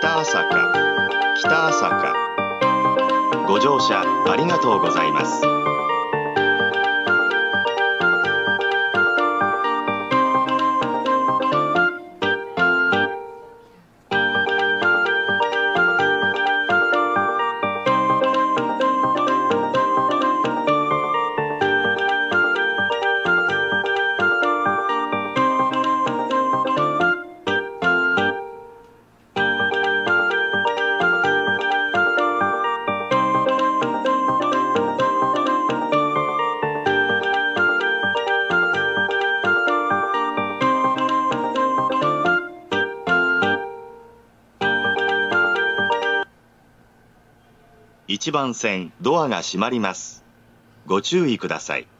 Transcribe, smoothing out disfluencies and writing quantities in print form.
北朝ご乗車ありがとうございます。1番線ドアが閉まります。ご注意ください。